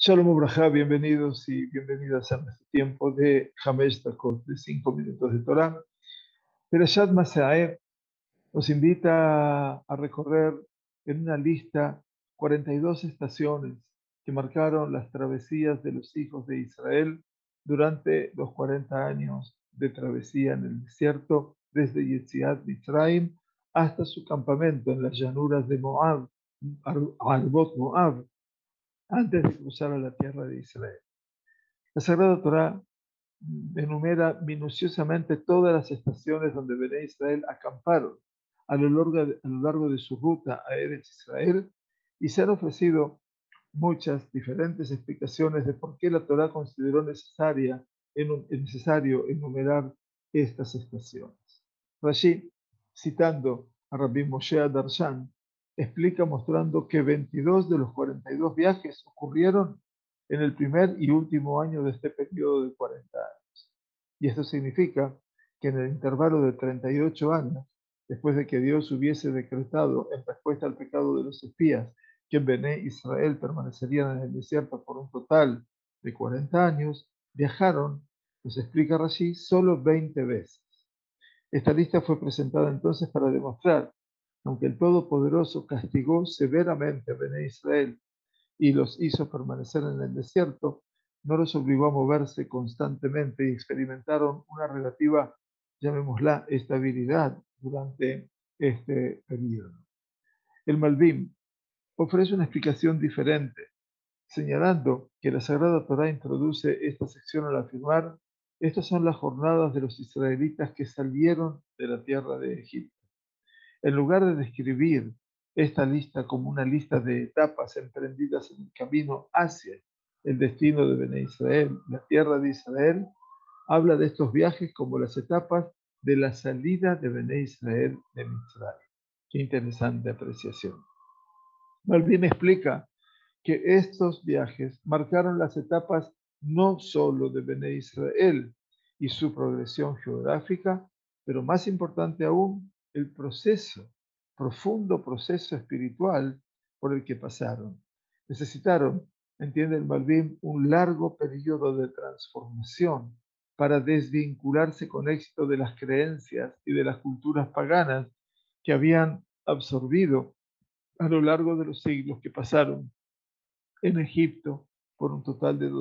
Shalom Ubrajá, bienvenidos y bienvenidas a nuestro tiempo de Hamesh Dakot, de 5 minutos de Torah. Perashat Masaeh nos invita a recorrer en una lista 42 estaciones que marcaron las travesías de los hijos de Israel durante los 40 años de travesía en el desierto, desde Yetziat Mitzrayim hasta su campamento en las llanuras de Moab, Arbot Moab, antes de cruzar a la tierra de Israel. La Sagrada Torá enumera minuciosamente todas las estaciones donde Bené Israel acamparon a lo largo de su ruta a Eretz Israel, y se han ofrecido muchas diferentes explicaciones de por qué la Torá consideró necesario enumerar estas estaciones. Rashi, citando a Rabbi Moshe Darshan, explica mostrando que 22 de los 42 viajes ocurrieron en el primer y último año de este periodo de 40 años. Y esto significa que en el intervalo de 38 años, después de que Dios hubiese decretado en respuesta al pecado de los espías que en Bené Israel permanecerían en el desierto por un total de 40 años, viajaron, nos explica Rashi, solo 20 veces. Esta lista fue presentada entonces para demostrar, aunque el Todopoderoso castigó severamente a Bené Israel y los hizo permanecer en el desierto, no los obligó a moverse constantemente y experimentaron una relativa, llamémosla, estabilidad durante este periodo. El Malbim ofrece una explicación diferente, señalando que la Sagrada Torá introduce esta sección al afirmar: estas son las jornadas de los israelitas que salieron de la tierra de Egipto. En lugar de describir esta lista como una lista de etapas emprendidas en el camino hacia el destino de Bené Israel, la tierra de Israel, habla de estos viajes como las etapas de la salida de Bené Israel de Mitzrayim. Qué interesante apreciación. Malvin explica que estos viajes marcaron las etapas no solo de Bené Israel y su progresión geográfica, pero más importante aún, el profundo proceso espiritual por el que pasaron. Necesitaron, entiende el Malvin, un largo periodo de transformación para desvincularse con éxito de las creencias y de las culturas paganas que habían absorbido a lo largo de los siglos que pasaron en Egipto por un total de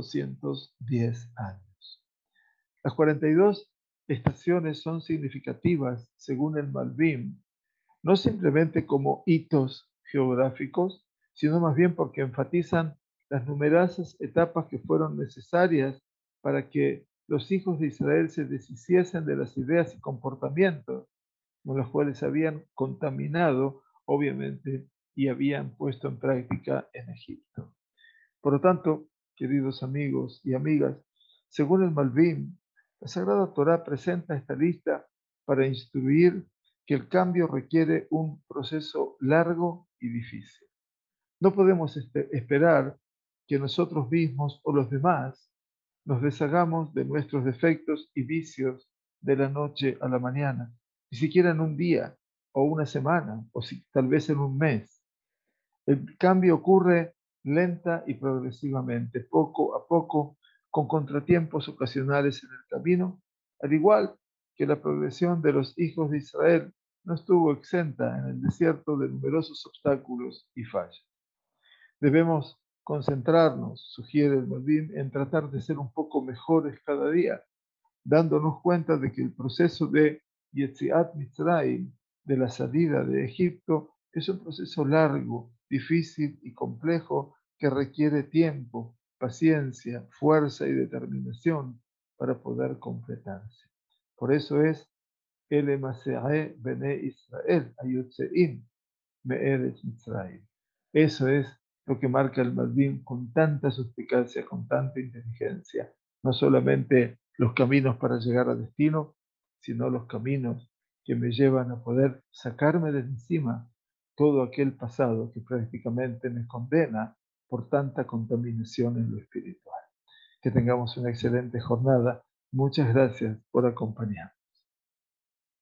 210 años. Las 42 estaciones son significativas, según el Malbim, no simplemente como hitos geográficos, sino más bien porque enfatizan las numerosas etapas que fueron necesarias para que los hijos de Israel se deshiciesen de las ideas y comportamientos con los cuales habían contaminado, obviamente, y habían puesto en práctica en Egipto. Por lo tanto, queridos amigos y amigas, según el Malbim, la Sagrada Torá presenta esta lista para instruir que el cambio requiere un proceso largo y difícil. No podemos esperar que nosotros mismos o los demás nos deshagamos de nuestros defectos y vicios de la noche a la mañana, ni siquiera en un día o una semana, o tal vez en un mes. El cambio ocurre lenta y progresivamente, poco a poco, con contratiempos ocasionales en el camino, al igual que la progresión de los hijos de Israel no estuvo exenta en el desierto de numerosos obstáculos y fallas. Debemos concentrarnos, sugiere el Malbim, en tratar de ser un poco mejores cada día, dándonos cuenta de que el proceso de Yetziat Mitzrayim, de la salida de Egipto, es un proceso largo, difícil y complejo que requiere tiempo, paciencia, fuerza y determinación para poder completarse. Por eso es el Emaseae Bene Israel, Ayotzeim Me'eretz Mitzrayim. Eso es lo que marca el Malbim con tanta suspicacia, con tanta inteligencia. No solamente los caminos para llegar al destino, sino los caminos que me llevan a poder sacarme de encima todo aquel pasado que prácticamente me condena por tanta contaminación en lo espiritual. Que tengamos una excelente jornada. Muchas gracias por acompañarnos.